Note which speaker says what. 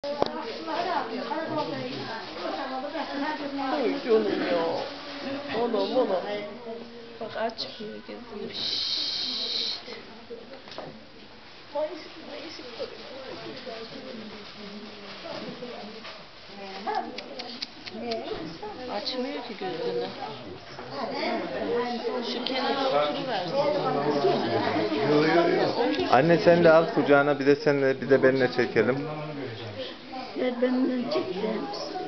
Speaker 1: Oy canım ya. Anam. Bak açmıyor gözünü. Açmıyor ki gözünü. Şu kenara oturuversin.
Speaker 2: Yo. Anne sen de al kucağına, bir de benimle çekelim.
Speaker 3: Evet, benden çekeceğim.